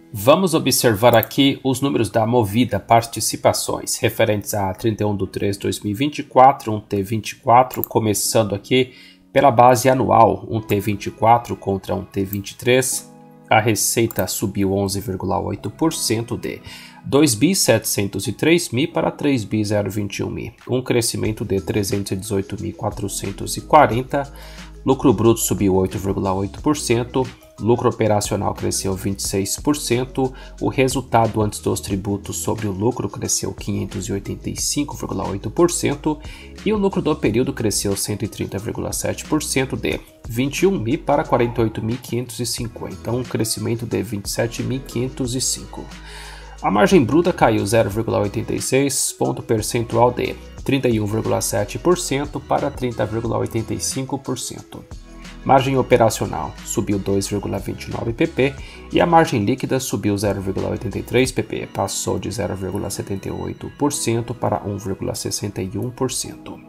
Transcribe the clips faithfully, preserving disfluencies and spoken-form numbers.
Vamos observar aqui os números da Movida Participações referentes a trinta e um de três de dois mil e vinte e quatro, um T vinte e quatro, começando aqui pela base anual, um T vinte e quatro contra um T vinte e três. A receita subiu onze vírgula oito por cento de dois bi setecentos e três mil para três bi zero vinte e um mil, um crescimento de trezentos e dezoito mil quatrocentos e quarenta. Lucro bruto subiu oito vírgula oito por cento, lucro operacional cresceu vinte e seis por cento, o resultado antes dos tributos sobre o lucro cresceu quinhentos e oitenta e cinco vírgula oito por cento e o lucro do período cresceu cento e trinta vírgula sete por cento de vinte e um mil para quarenta e oito mil quinhentos e cinquenta, um crescimento de vinte e sete mil quinhentos e cinco. A margem bruta caiu zero vírgula oitenta e seis ponto percentual de trinta e um vírgula sete por cento para trinta vírgula oitenta e cinco por cento. Margem operacional subiu dois vírgula vinte e nove ppm e a margem líquida subiu zero vírgula oitenta e três ppm, passou de zero vírgula setenta e oito por cento para um vírgula sessenta e um por cento.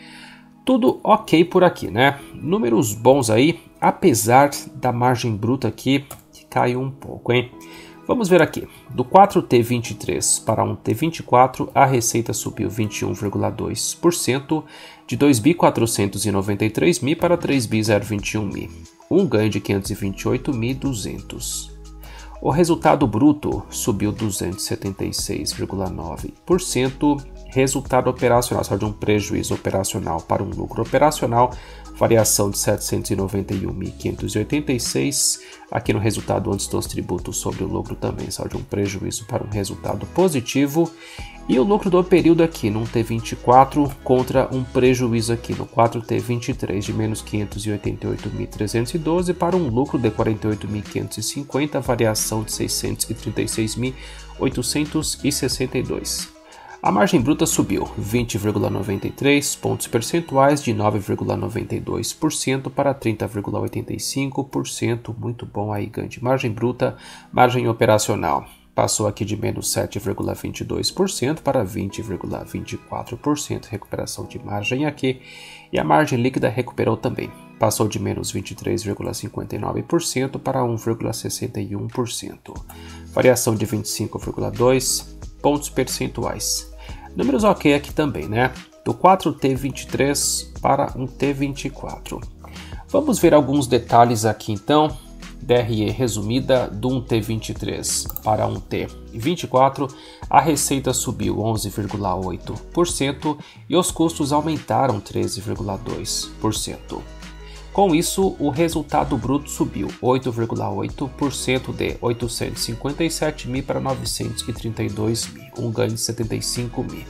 Tudo ok por aqui, né? Números bons aí, apesar da margem bruta aqui que caiu um pouco, hein? Vamos ver aqui, do quatro T vinte e três para um T vinte e quatro, a receita subiu vinte e um vírgula dois por cento, de dois bi quatrocentos e noventa e três mil para três bi zero vinte e um mil, um ganho de quinhentos e vinte e oito mil e duzentos. O resultado bruto subiu duzentos e setenta e seis vírgula nove por cento, resultado operacional saiu de um prejuízo operacional para um lucro operacional, variação de setecentos e noventa e um mil quinhentos e oitenta e seis, aqui no resultado antes dos tributos sobre o lucro também saiu de um prejuízo para um resultado positivo, e o lucro do período aqui no T vinte e quatro contra um prejuízo aqui no quatro T vinte e três de menos quinhentos e oitenta e oito mil trezentos e doze para um lucro de quarenta e oito mil quinhentos e cinquenta, variação de seiscentos e trinta e seis mil oitocentos e sessenta e dois. A margem bruta subiu vinte vírgula noventa e três pontos percentuais de nove vírgula noventa e dois por cento para trinta vírgula oitenta e cinco por cento, muito bom aí, ganho de margem bruta. Margem operacional passou aqui de menos sete vírgula vinte e dois por cento para vinte vírgula vinte e quatro por cento, recuperação de margem aqui, e a margem líquida recuperou também, passou de menos vinte e três vírgula cinquenta e nove por cento para um vírgula sessenta e um por cento, variação de vinte e cinco vírgula dois pontos percentuais. Números ok aqui também, né? Do quatro T vinte e três para um T vinte e quatro. Vamos ver alguns detalhes aqui então. D R E resumida do um T vinte e três para um T vinte e quatro, a receita subiu onze vírgula oito por cento e os custos aumentaram treze vírgula dois por cento. Com isso, o resultado bruto subiu oito vírgula oito por cento de oitocentos e cinquenta e sete mil para novecentos e trinta e dois mil, um ganho de setenta e cinco mil.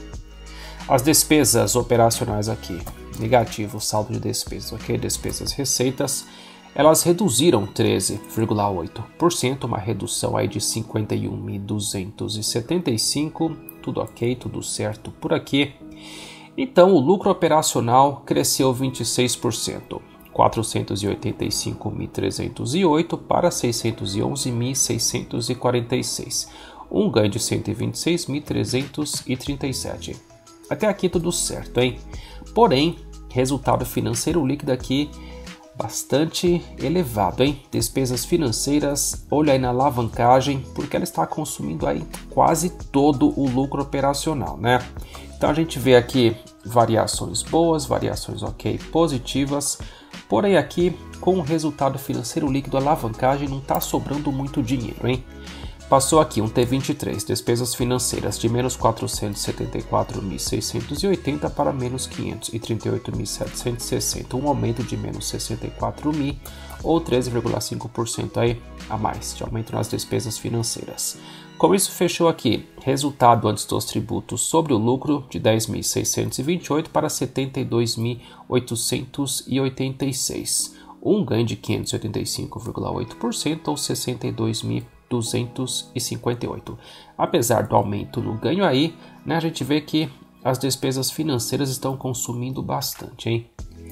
As despesas operacionais aqui, negativo, saldo de despesas, ok? Despesas receitas, elas reduziram treze vírgula oito por cento, uma redução aí de cinquenta e um mil duzentos e setenta e cinco, tudo ok, tudo certo por aqui. Então, o lucro operacional cresceu vinte e seis por cento. quatrocentos e oitenta e cinco mil trezentos e oito para seiscentos e onze mil seiscentos e quarenta e seis, um ganho de cento e vinte e seis mil trezentos e trinta e sete. Até aqui tudo certo, hein? Porém, resultado financeiro líquido aqui bastante elevado, hein? Despesas financeiras, olha aí na alavancagem, porque ela está consumindo aí quase todo o lucro operacional, né? Então a gente vê aqui variações boas, variações ok, positivas. Porém aqui, com o resultado financeiro líquido, a alavancagem não está sobrando muito dinheiro, hein? Passou aqui um T vinte e três, despesas financeiras de menos quatrocentos e setenta e quatro mil seiscentos e oitenta para menos quinhentos e trinta e oito mil setecentos e sessenta, um aumento de menos sessenta e quatro mil ou treze vírgula cinco por cento aí a mais de aumento nas despesas financeiras. Com isso, fechou aqui resultado antes dos tributos sobre o lucro de dez mil seiscentos e vinte e oito para setenta e dois mil oitocentos e oitenta e seis, um ganho de quinhentos e oitenta e cinco vírgula oito por cento ou sessenta e dois mil duzentos e cinquenta e oito. Apesar do aumento no ganho aí, né, a gente vê que as despesas financeiras estão consumindo bastante, hein?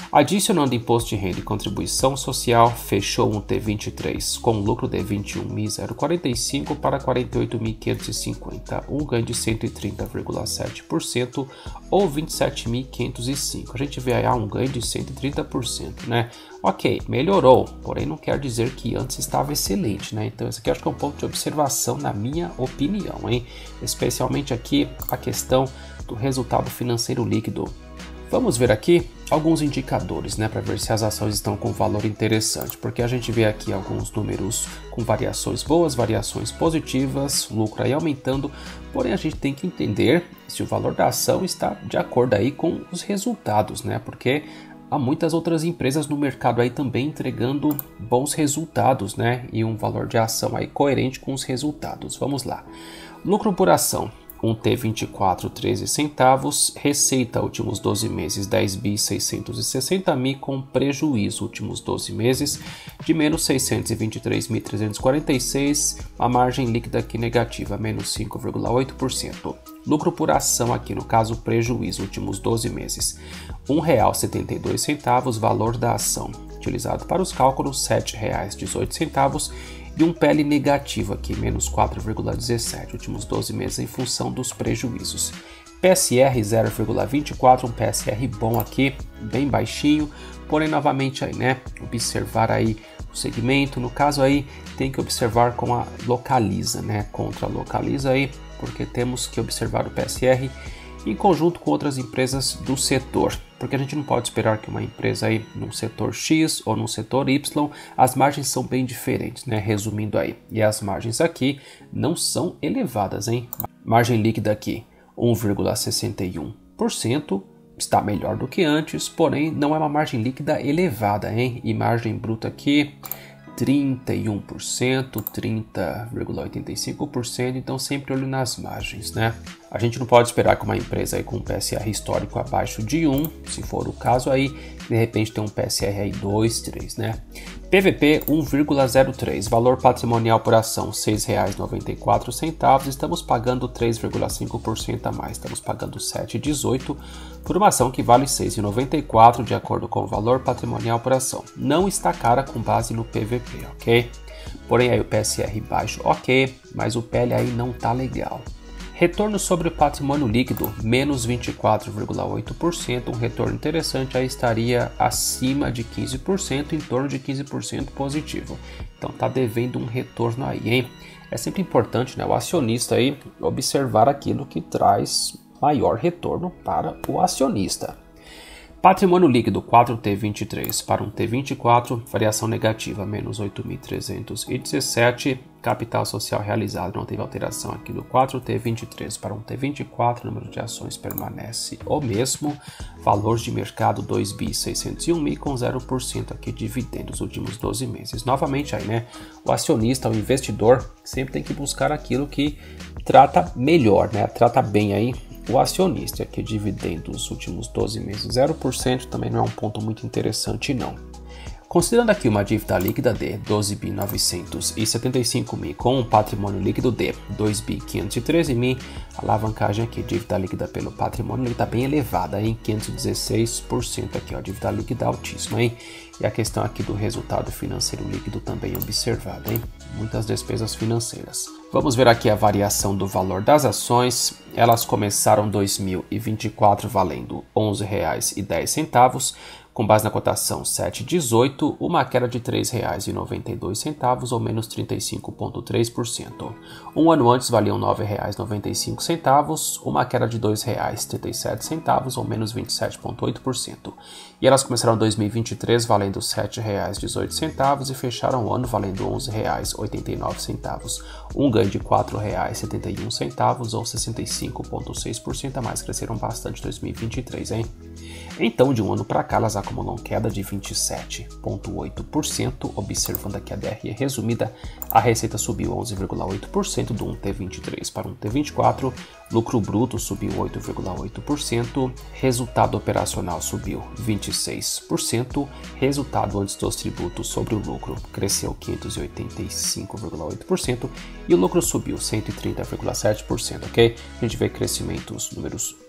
Adicionando imposto de renda e contribuição social, fechou um T vinte e três com lucro de vinte e um mil e quarenta e cinco para quarenta e oito mil quinhentos e cinquenta, um ganho de cento e trinta vírgula sete por cento ou vinte e sete mil quinhentos e cinco. A gente vê aí um ganho de cento e trinta por cento, né? Ok, melhorou, porém não quer dizer que antes estava excelente, né? Então esse aqui eu acho que é um ponto de observação na minha opinião, hein? Especialmente aqui a questão do resultado financeiro líquido. Vamos ver aqui alguns indicadores, né, para ver se as ações estão com valor interessante, porque a gente vê aqui alguns números com variações boas, variações positivas, lucro aí aumentando, porém a gente tem que entender se o valor da ação está de acordo aí com os resultados, né, porque há muitas outras empresas no mercado aí também entregando bons resultados, né, e um valor de ação aí coerente com os resultados. Vamos lá. Lucro por ação. Um T vinte e quatro, treze centavos, receita últimos doze meses dez bi seiscentos e sessenta mil com prejuízo últimos doze meses de menos seiscentos e vinte e três mil trezentos e quarenta e seis, a margem líquida aqui negativa, menos cinco vírgula oito por cento. Lucro por ação aqui, no caso prejuízo últimos doze meses, um real e setenta e dois centavos, valor da ação utilizado para os cálculos sete reais e dezoito centavos. E um P L negativo aqui, menos quatro vírgula dezessete, últimos doze meses em função dos prejuízos. P S R zero vírgula vinte e quatro, um P S R bom aqui, bem baixinho, porém novamente aí, né, observar aí o segmento, no caso aí tem que observar com a Localiza, né, contra a Localiza aí, porque temos que observar o P S R em conjunto com outras empresas do setor, porque a gente não pode esperar que uma empresa aí num setor X ou num setor Y, as margens são bem diferentes, né? Resumindo aí, e as margens aqui não são elevadas, hein? Margem líquida aqui, um vírgula sessenta e um por cento, está melhor do que antes, porém não é uma margem líquida elevada, hein? E margem bruta aqui, trinta e um por cento, trinta vírgula oitenta e cinco por cento, então sempre olho nas margens, né? A gente não pode esperar que uma empresa aí com um P S R histórico abaixo de um, se for o caso aí, de repente tem um P S R aí dois, três, né? P V P um vírgula zero três, valor patrimonial por ação seis reais e noventa e quatro centavos, estamos pagando três vírgula cinco por cento a mais, estamos pagando sete reais e dezoito centavos por uma ação que vale seis reais e noventa e quatro centavos de acordo com o valor patrimonial por ação. Não está cara com base no P V P, ok? Porém aí o P S R baixo, ok, mas o P L aí não tá legal. Retorno sobre o patrimônio líquido, menos vinte e quatro vírgula oito por cento, um retorno interessante aí estaria acima de quinze por cento, em torno de quinze por cento positivo. Então tá devendo um retorno aí, hein? É sempre importante, né, o acionista aí observar aquilo que traz maior retorno para o acionista. Patrimônio líquido quatro T vinte e três para um T vinte e quatro, variação negativa, menos oito mil trezentos e dezessete, capital social realizado, não teve alteração aqui do quatro T vinte e três para um T vinte e quatro, número de ações permanece o mesmo, valor de mercado dois bi seiscentos e um mil com zero por cento aqui dividendos últimos doze meses. Novamente aí, né, o acionista, o investidor sempre tem que buscar aquilo que trata melhor, né, trata bem aí o acionista, que dividendos nos últimos doze meses zero por cento também não é um ponto muito interessante não. Considerando aqui uma dívida líquida de doze bi novecentos e setenta e cinco mil com um patrimônio líquido de dois bi quinhentos e treze mil, a alavancagem aqui, dívida líquida pelo patrimônio está bem elevada, em quinhentos e dezesseis por cento aqui, ó, dívida líquida altíssima, hein? E a questão aqui do resultado financeiro líquido também observada, hein? Muitas despesas financeiras. Vamos ver aqui a variação do valor das ações. Elas começaram dois mil e vinte e quatro valendo onze reais e dez centavos, com base na cotação sete reais e dezoito centavos, uma queda de três reais e noventa e dois centavos ou menos trinta e cinco vírgula três por cento. Um ano antes valiam nove reais e noventa e cinco centavos, uma queda de dois reais e trinta e sete centavos ou menos vinte e sete vírgula oito por cento. E elas começaram dois mil e vinte e três valendo sete reais e dezoito centavos e fecharam o ano valendo onze reais e oitenta e nove centavos, um ganho de quatro reais e setenta e um centavos ou sessenta e cinco vírgula seis por cento a mais, cresceram bastante em dois mil e vinte e três, hein? Então, de um ano para cá, elas acumulam queda de vinte e sete vírgula oito por cento, observando aqui a D R E resumida, a receita subiu onze vírgula oito por cento do um T vinte e três para um T vinte e quatro, lucro bruto subiu oito vírgula oito por cento, resultado operacional subiu vinte e seis por cento, resultado antes dos tributos sobre o lucro cresceu quinhentos e oitenta e cinco vírgula oito por cento e o lucro subiu cento e trinta vírgula sete por cento, ok? A gente vê crescimentos, números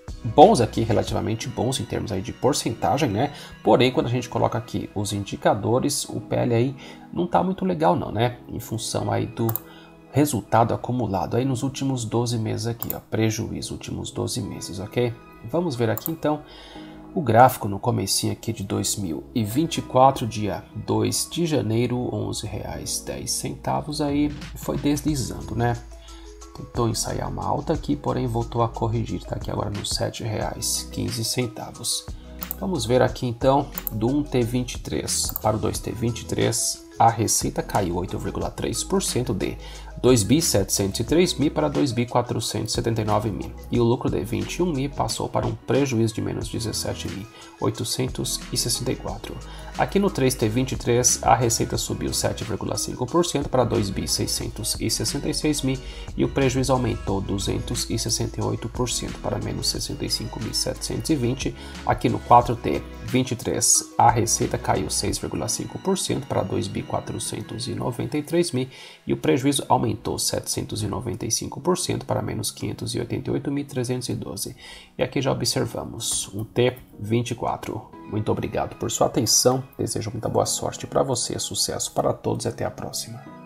bons aqui, relativamente bons em termos aí de porcentagem, né? Porém, quando a gente coloca aqui os indicadores, o P L aí não tá muito legal não, né? Em função aí do resultado acumulado aí nos últimos doze meses aqui, ó, prejuízo últimos doze meses, ok? Vamos ver aqui então o gráfico no comecinho aqui de dois mil e vinte e quatro, dia dois de janeiro, onze reais e dez centavos aí, foi deslizando, né? Tentou ensaiar uma alta aqui, porém voltou a corrigir, tá aqui agora nos sete reais e quinze centavos. Vamos ver aqui então do um T vinte e três para o dois T vinte e três, a receita caiu oito vírgula três por cento de dois bilhões setecentos e três mil para dois bilhões quatrocentos e setenta e nove mil, e o lucro de vinte e um mil passou para um prejuízo de menos dezessete mil oitocentos e sessenta e quatro. Aqui no três T vinte e três, a receita subiu sete vírgula cinco por cento para dois bilhões seiscentos e sessenta e seis mil e o prejuízo aumentou duzentos e sessenta e oito por cento para menos sessenta e cinco mil setecentos e vinte. Aqui no quatro T vinte e três, a receita caiu seis vírgula cinco por cento para dois bilhões quatrocentos e noventa e três mil e o prejuízo aumentou setecentos e noventa e cinco por cento para menos quinhentos e oitenta e oito mil trezentos e doze. E aqui já observamos um T vinte e quatro. Muito obrigado por sua atenção, desejo muita boa sorte para você, sucesso para todos e até a próxima.